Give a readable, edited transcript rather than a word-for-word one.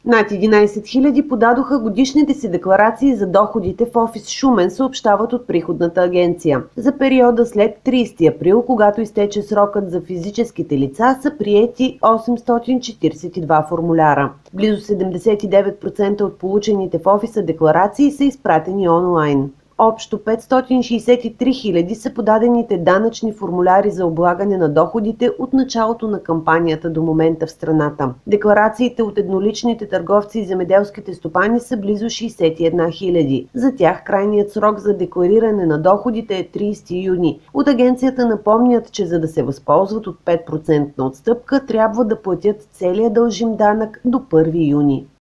Над 11 000 подадоха годишните си декларации за доходите в офис Шумен, съобщават от Приходната агенция. За периода след 30 април, когато изтече срокът за физическите лица, са приети 842 формуляра. Близо 79% от получените в офиса декларации са изпратени онлайн. Общо 563 000 са подадените данъчни формуляри за облагане на доходите от началото на кампанията до момента в страната. Декларациите от едноличните търговци и земеделските стопани са близо 61 000. За тях крайният срок за деклариране на доходите е 30 юни. От агенцията напомнят, че за да се възползват от 5% отстъпка, трябва да платят целия дължим данък до 1 юни.